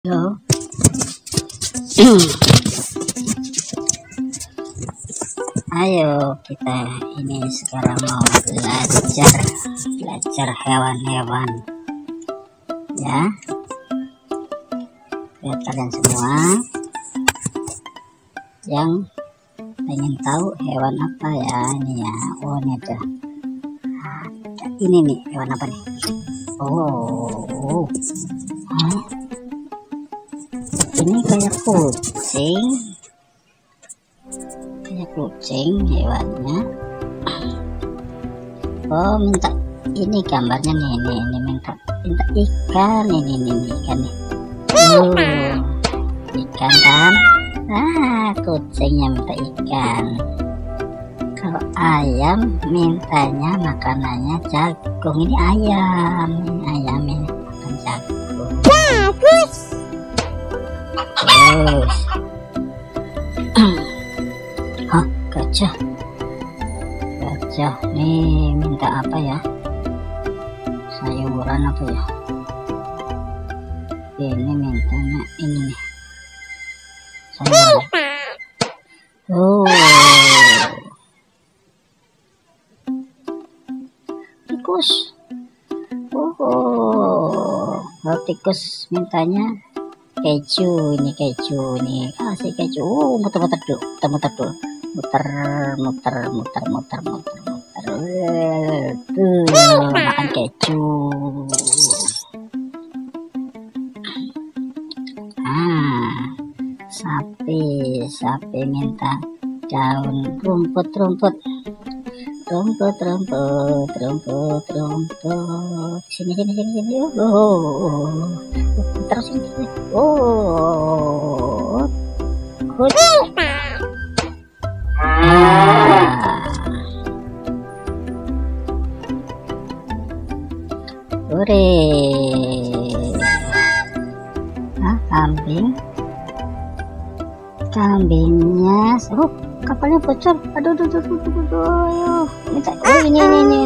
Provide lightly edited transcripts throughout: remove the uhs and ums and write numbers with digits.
Halo. Ayo kita ini sekarang mau belajar hewan-hewan ya. Buat kalian semua yang pengen tahu hewan apa ya ini ya. Oh ini ada ini nih, hewan apa nih? Ini kayak kucing hewannya. Oh minta ini gambarnya nih, minta ikan ini ikan nih. Ikan kan? Kucingnya minta ikan. Kalau ayam mintanya makanannya jagung. Ini ayam ini makan jagung. Bagus. Gajah nih minta apa ya, sayuran apa ya, ini mintanya ini nih sayuran. Tikus. Tikus mintanya keju ini kasih keju. Muter makan keju. Sapi minta daun rumput. Sini. Terus ini. Kucing. Kambingnya kapalnya bocor. Aduh. Minta ini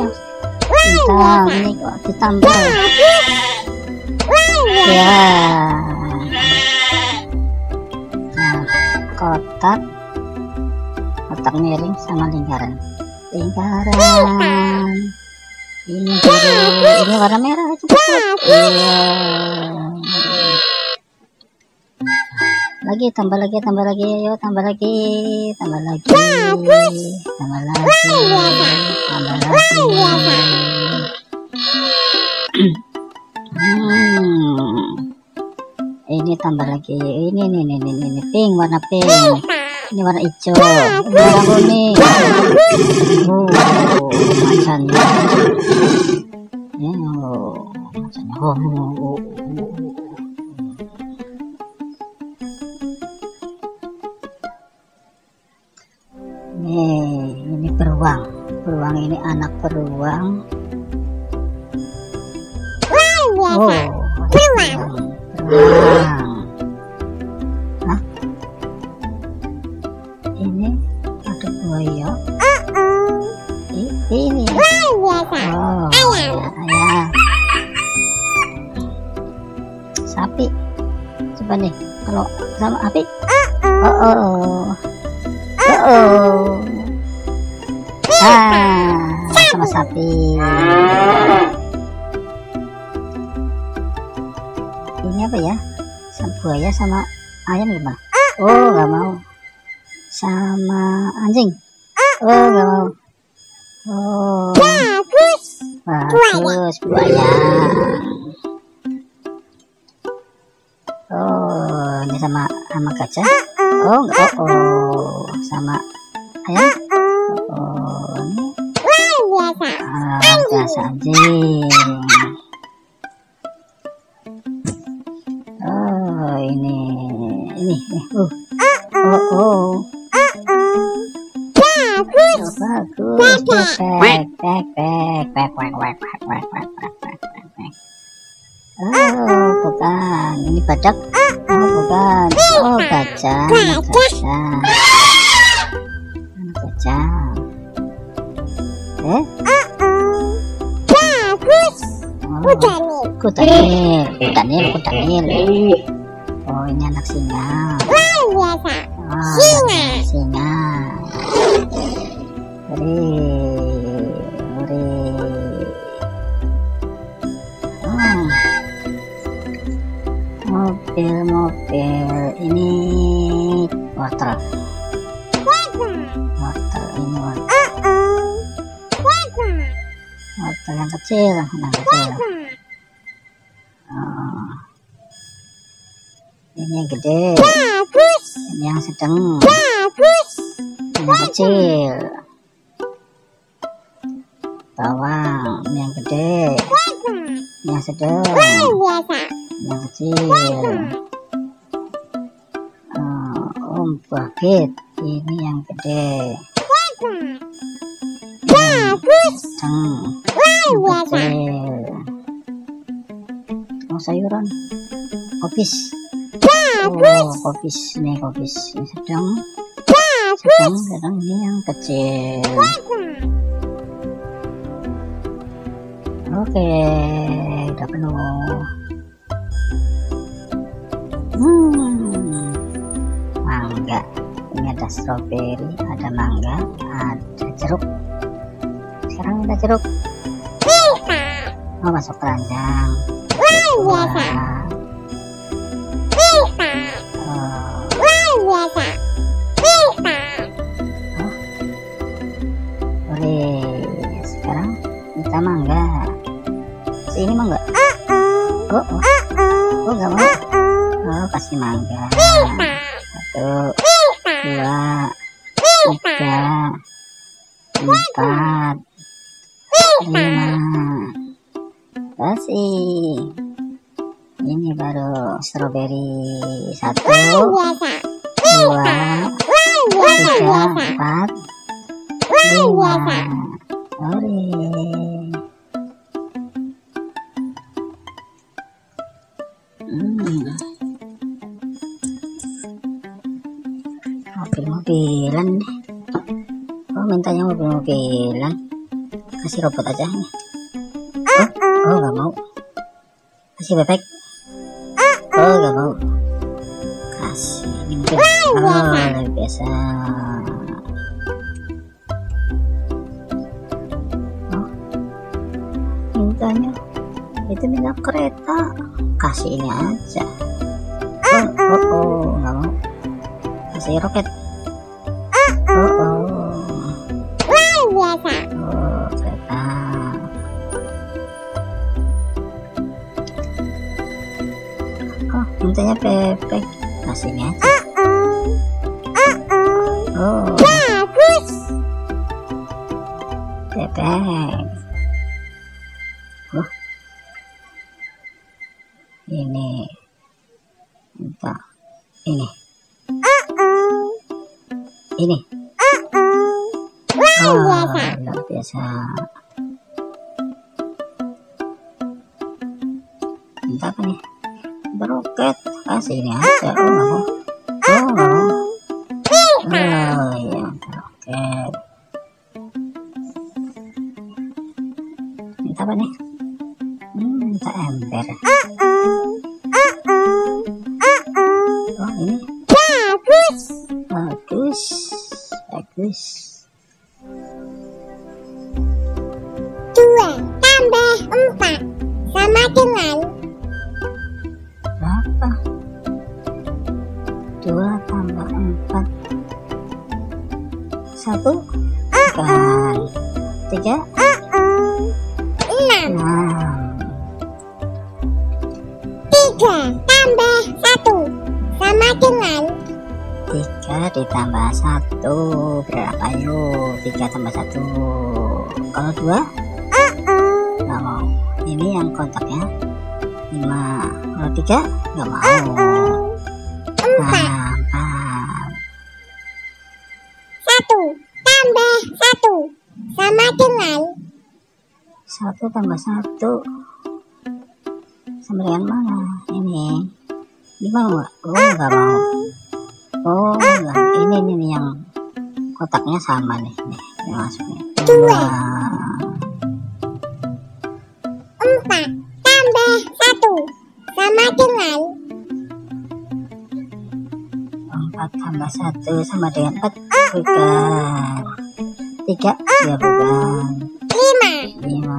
kok ditambah ya. Kotak miring sama lingkaran. Ini warna merah. Lagi tambah lagi. Ayo tambah lagi. Ini tambah lagi. Ini pink, warna pink. Ini warna hijau. Ini warna kuning. Macannya. Ini beruang ini anak beruang. Beruang. Ini ada buaya. Ini ayam. Sapi. Coba nih kalau sama api. Sama sapi. Ini apa ya? Buaya sama ayam gimana? Nggak mau. Sama anjing. Nggak mau. Bagus buaya. Ini sama gajah. Sama ayam. Ini biasa anjing. Ini bagus. Bukan. Ini badak. Bukan. Gajah. Bagus. Kudanil. ini anak singa. Biasa. Singa. Singa. Uri. Mobil ini wortel ini wortel yang kecil. Ini yang gede, ini yang sedang, ini yang kecil. Bawang, ini yang gede, ini yang sedang, ini yang kecil. Bagit, ini yang gede, sedang, kecil. Sayuran, kopis. Kopis ini sedang, ini yang kecil. Oke, udah penuh. Mangga, ini ada stroberi, ada mangga, ada jeruk. Sekarang ada jeruk. Masuk keranjang. Sekarang kita mangga. Ini mangga. Gak mau. Kasih mangga. 1, 2, 3, 4, 5. Kasih. Ini baru stroberi. 1, 2, 3, 4, 5. Mobil-mobilan nih. Mintanya mobil-mobilan. Kasih robot aja nih. Gak mau. Kasih bebek. Gak mau. Kasih ini mobil. Luar biasa. Mintanya itu minta kereta. Kasih ini aja. Gak mau. Kasih roket. Kereta. Mintanya bebek. Kasih ini aja. Bagus. Bebek. Ini minta ini. Ini. Luar biasa. Minta apa nih? Beroket. Kasih ini aja. Gak mau. Iya, beroket. Minta apa nih? Minta ember. Ini. Bagus. 2 tambah 4 sama dengan berapa? 2 tambah 4 1 bukan 3 6. 3 tambah 1 sama dengan 3 ditambah 1 berapa yuk? 3 tambah 1. Kalau 2 nggak mau. Ini yang kontaknya 5. Kalau 3 nggak mau. 4. 1 tambah 1 sama dengan 1 tambah 1 sama dengan mana? Ini mau nggak? Nggak mau. Ini yang kotaknya sama nih ini masuknya 2. 4 tambah 1 sama dengan 4 tambah 1 sama dengan 4. Bukan. 3 juga bukan. 5.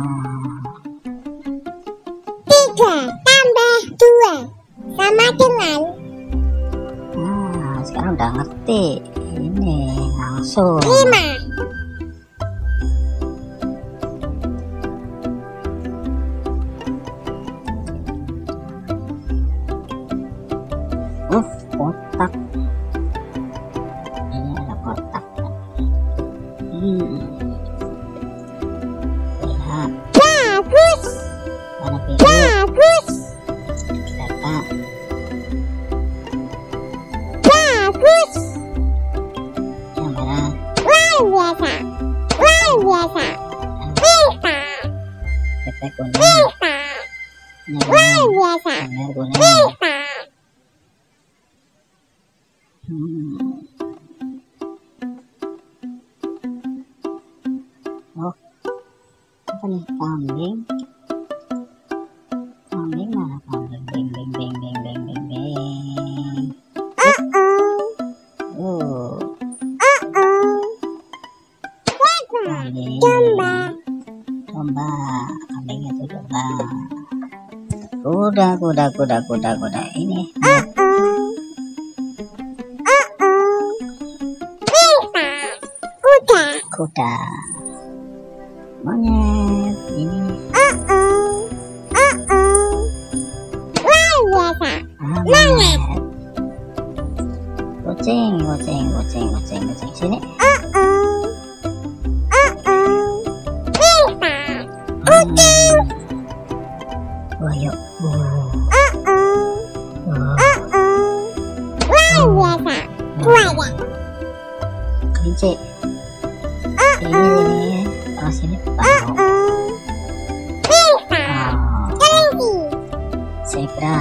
3 tambah 2 sama dengan. Nah, sekarang udah ngerti. Ini langsung 5. Kotak. Ini ada kotak. Lihat. Bagus. Warna biru. Bagus. Data. Bagus. Yang merah. Luar biasa. Luar biasa. Bisa. Peta kuning. Bisa. Ini Luar biasa. merah kuning. Bisa. Oh, apa nih? Kambing. Kambing mana kambing? Bing bing bing bing bing bing bing. Oh, kambing. Domba. Kambing itu domba. Kuda. Ini. Kuda. Monyet. Ini. Luar biasa. Monyet. Kucing. Sini. Bisa. Kucing. Wah, yuk. Luar biasa. Buaya. Kelinci. Ini. Terus ini bau. Bisa. Kelinci. Zebra.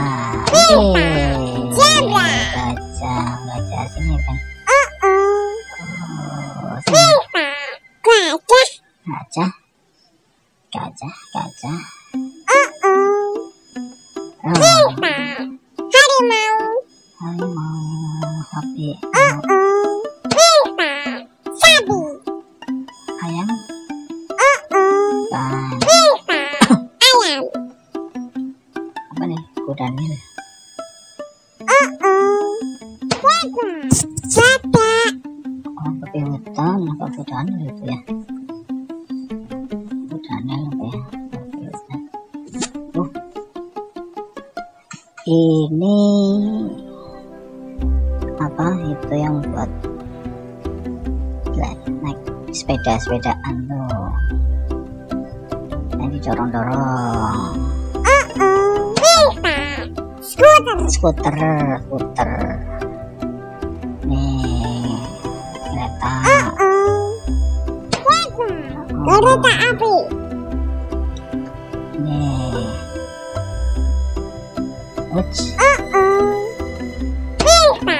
Zebra. Gajah sini kan. Oh, sini. Bisa. Gajah. Gajah. Bisa. Harimau. Harimau. Sapi. Bisa. Sapi. Ayam. Ban. Bisa. Ayam. Apa nih? Kuda nil. Badak. Oh, babi hutan. Apa kuda nil itu ya? Kuda nil apa ya? Babi hutan. Ini apa itu yang buat naik sepedaan tuh, yang didorong-dorong. Skuter. Nih, kereta. Kereta api. Nih. Uts. Bisa.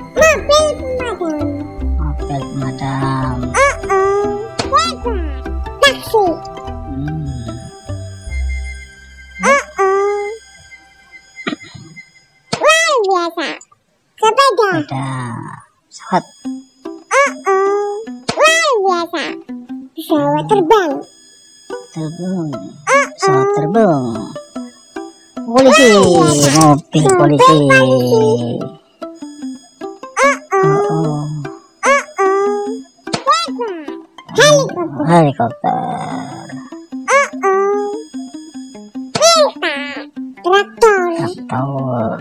Mobil Mobil pemadam. pemadam. Taksi. Luar biasa. Sepeda. Ada pesawat. Luar biasa. Pesawat terbang. Pesawat terbang. Polisi. Mobil polisi. Helikopter. Bisa. Traktor. Traktor.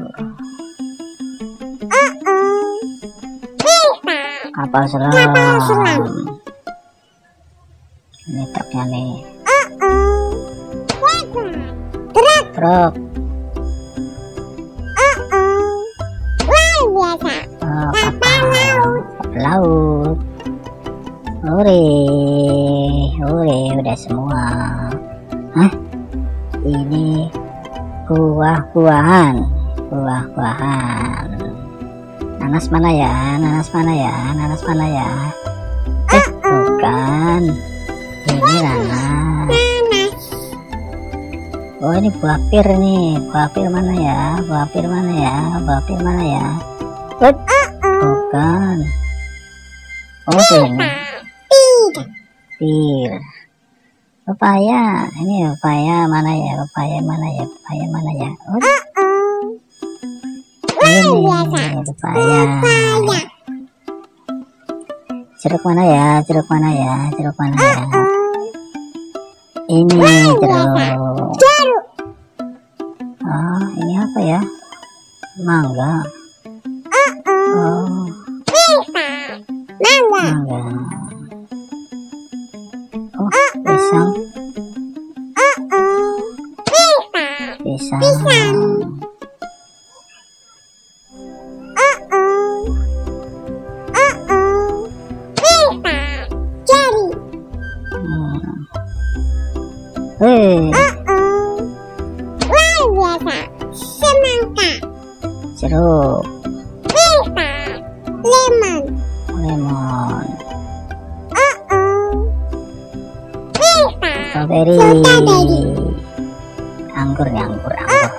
Bisa. Kapal selam. Kapal selam. Ini truknya nih. Truk. Truk. Luar biasa. Kapal laut. Hore, udah semua. Hah? Ini buah-buahan. Nanas mana ya? Bukan. Ini nanas. Oh, ini buah pir nih. Buah pir mana ya? bukan. Oh ini pir. Pepaya. Ini pepaya mana ya? Pepaya mana ya? Pepaya mana ya? Oh. Ini pepaya. Jeruk mana ya? Jeruk mana ya? Jeruk mana ya? Ini jeruk. Oh, ini apa ya? Mangga. Oh, mangga. Oh, pisang. Pisang. Semangka. Jeruk. Lemon. Lemon. Strawberry. Anggur nih, anggur.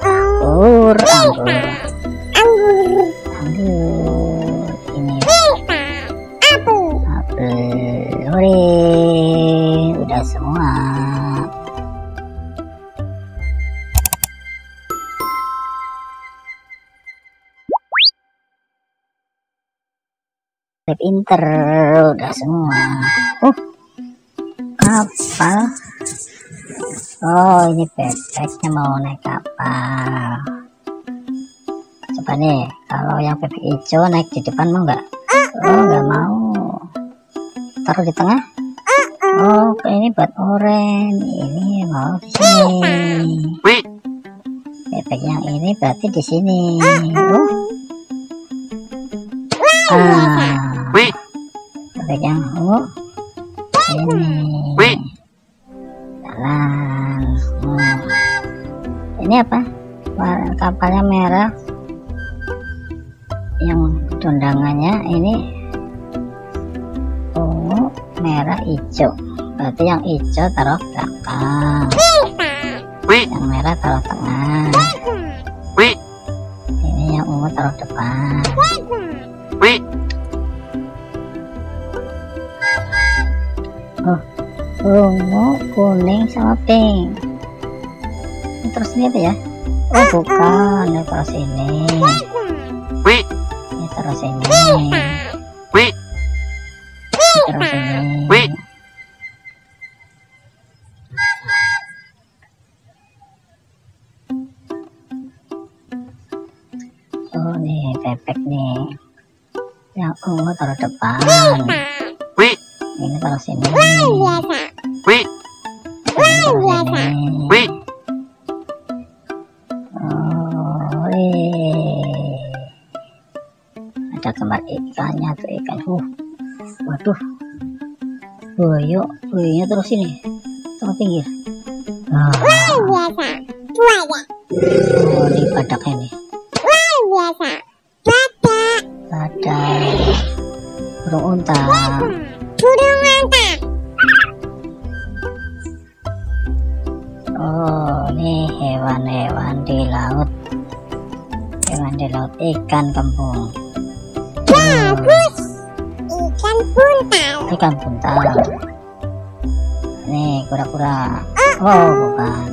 Ini apel. Hore, udah semua. Pinter, udah semua. Kapal. Oh, ini bebeknya mau naik kapal. Coba nih, kalau yang bebek hijau naik di depan mau nggak? Oh, nggak mau. Taruh di tengah. Oh, ini buat oranye. Ini mau di sini. Bebek yang ini berarti di sini. Bebek yang ungu ini. Jalan. Ini apa? Kapalnya merah. Yang undangannya ini ungu, merah, hijau. Berarti yang hijau taruh belakang, yang merah taruh tengah, ini yang ungu taruh depan. Oh, ungu, kuning sama pink. Terus ini apa ya? Oh, bukan, ini terus ini. Ini terus ini. Terus ini. Oh, nih bebek nih. Yang ungu taruh depan. Ini taruh sini. Ada gambar ikannya tuh, ikan. Waduh, boyonya terus ini, terus pinggir. Oh, ini badaknya nih. Badak, burung unta. Oh, ini hewan-hewan di laut. Hewan di laut, ikan kembung. Ikan buntal. Nih, kura-kura. Oh, bukan.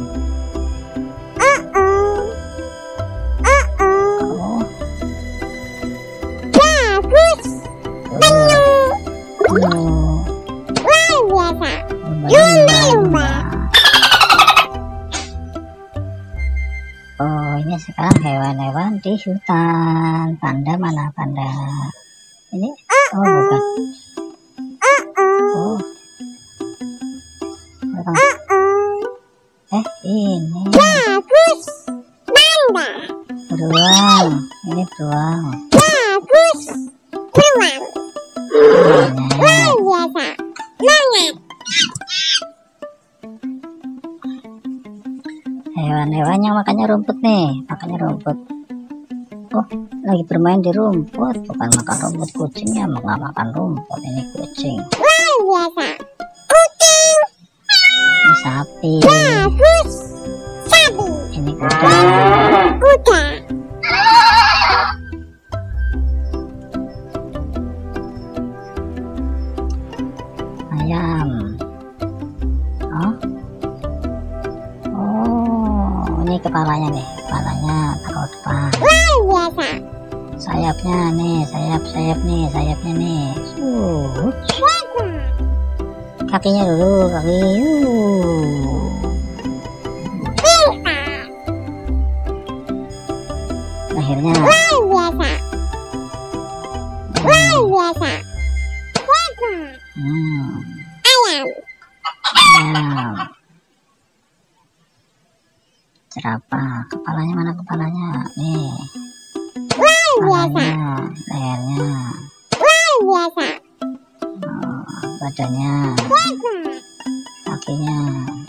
Oh, ini sekarang hewan-hewan di hutan. Panda mana panda? Ini? Oh, bukan. Oh. Ini. Beruang. Ini beruang. Hewan-hewan yang makannya rumput nih, makannya rumput. Oh, lagi bermain di rumput, bukan makan rumput. Kucingnya nggak makan rumput, ini kucing. Ini sapi. Ini kuda. kepalanya nih, kepalanya taruh depan. Luar biasa. Sayapnya nih, sayapnya nih. Kakinya dulu, kaki. Akhirnya. Luar biasa. Luar biasa. Ayam. Ayam. Jerapah. Kepalanya mana kepalanya? Nih. Luar biasa. Kepalanya, lehernya, Luar biasa. badannya, kakinya,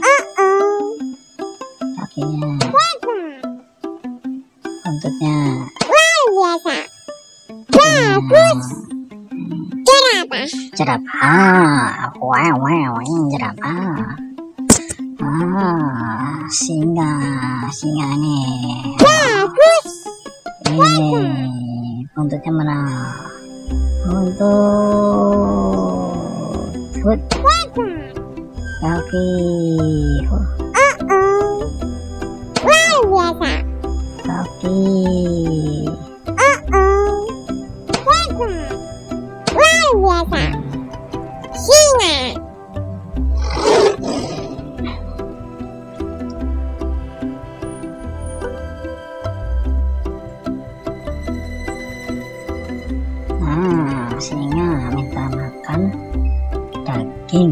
buntutnya. Luar biasa. Bagus. Jerapah. Jerapah. Wow, jerapah. Singa nih. Bagus. Ini buntutnya mana? Buntut, kaki, Luar biasa. kaki, Luar biasa. Singa. singa minta makan daging.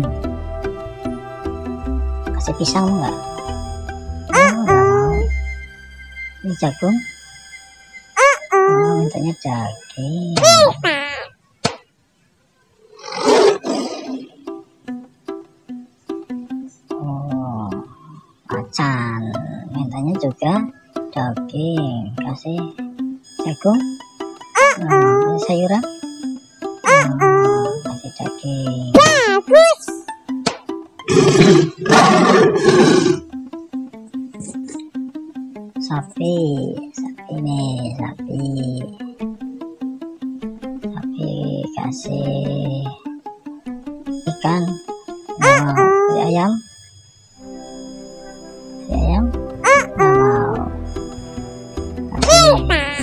Kasih pisang enggak? Enggak mau. Ini jagung. Mintanya daging. Macan mintanya juga daging. Kasih jagung. Sayuran. Kasih daging. Bagus. Sapi nih, sapi kasih ikan. Ayam nggak mau. Kasih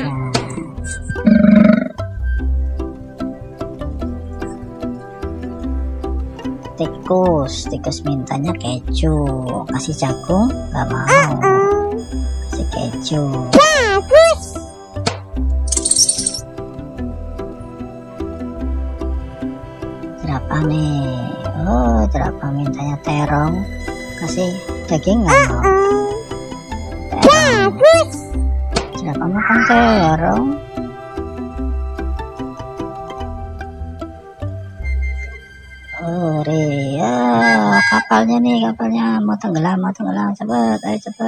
tikus mintanya keju. Kasih jagung nggak mau. Kasih keju. Bagus. Jerapah nih. Jerapah mintanya terong. Kasih daging nggak mau. Bagus. Jerapah makan terong. Kapalnya mau tenggelam, cepet, ayo cepet.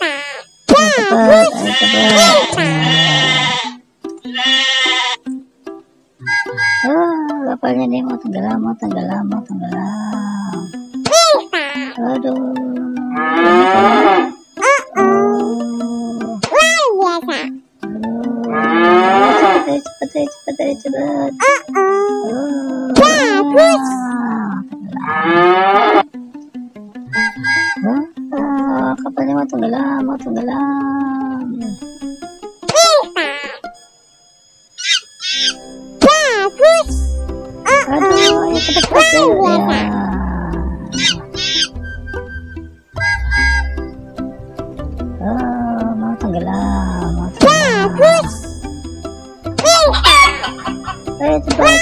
Kapalnya nih mau tenggelam. Aduh. Cepet. Kapalnya mau tenggelam. Bagus. Aduh, ayo cepet ya. Mau tenggelam. Bagus. Ayo cepet.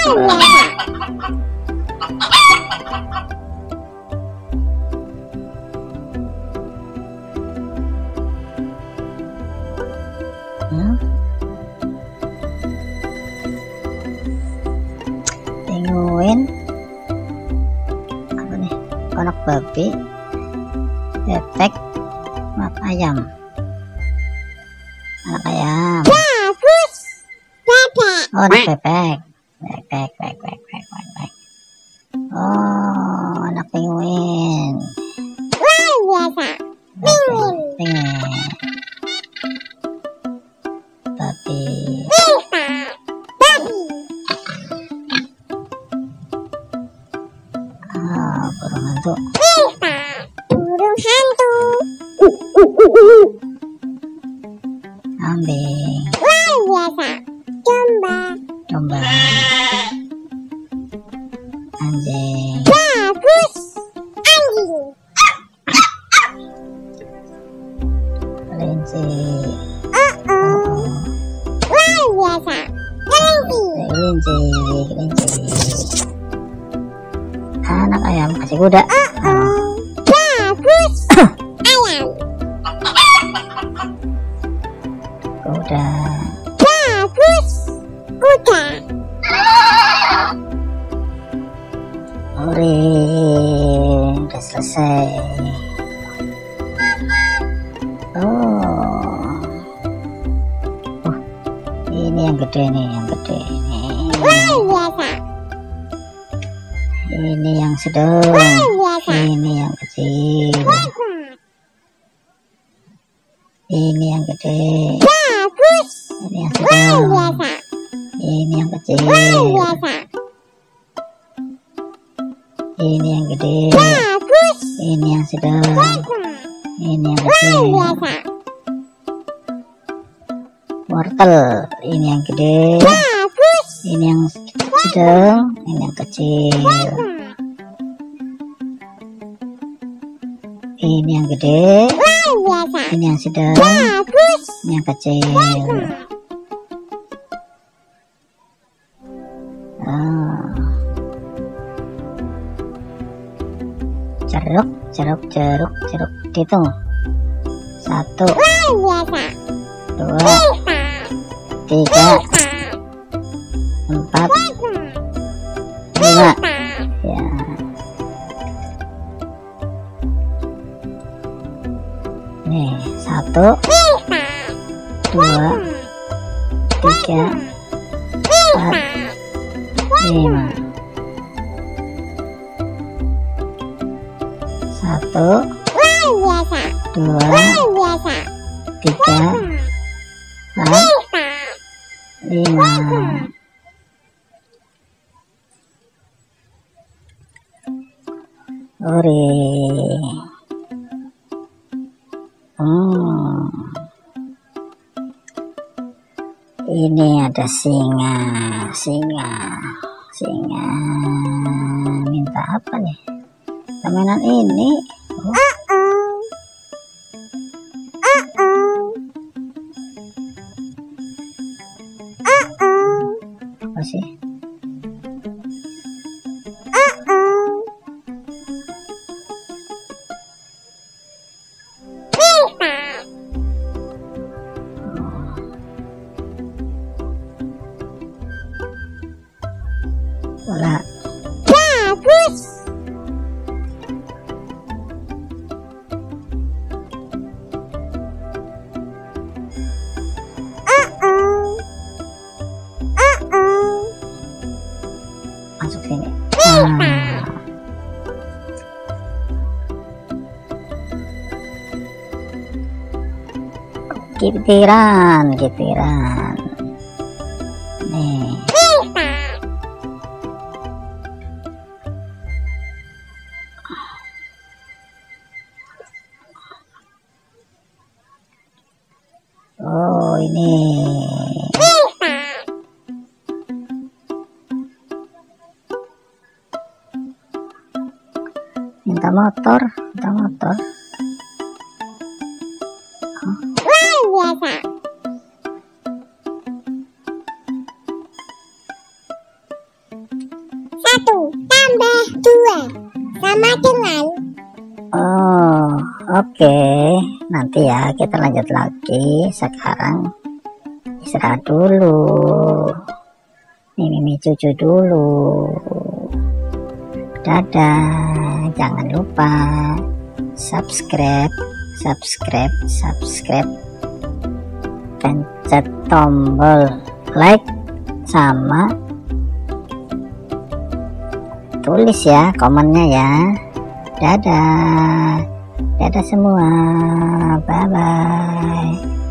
Penguin apa nih? Anak babi, bebek, anak ayam. Bagus. Bebek. Anak bebek. Anak penguin. Luar biasa. Penguin. Babi. Burung hantu. Burung hantu. domba. Domba. Anjing. Bagus. Anjing. Kelinci. Luar biasa. Kelinci. Kelinci. Anak ayam kasih kuda. Bagus. Ayam. Kuda. Bagus. Kuda. Udah selesai. Ini yang gede nih, Luar biasa. Ini yang sedang, ini yang kecil, ini yang gede, Bagus. ini yang Luar sedang, biasa. ini yang kecil, Luar biasa. ini yang gede, Bagus. ini yang sedang, ini yang Luar kecil. biasa. Wortel, ini yang gede, Bagus. ini yang sedang, ini yang kecil, ini yang gede, Luar biasa. ini yang sedang, Bagus. ini yang kecil. Jeruk, dihitung. 1, Luar biasa. 2, 3, 4, 5. Ya. Nih, 1, 2, 3, 4, 5. 1, Luar biasa. 2, Luar biasa. 3, 4, 5. Ori. Ini ada singa. Minta apa nih? Mainan ini. Apa sih? Bola. Bagus. Masuk sini. Kitiran. Nih. Oh, ini. Minta motor. Luar biasa. Satu tambah 2 sama dengan. Oh, oke. Nanti ya kita lanjut lagi. Sekarang istirahat dulu. Mimi cucu dulu. Dadah. Jangan lupa subscribe. Pencet tombol like sama tulis ya komennya ya. Dadah semua, bye bye.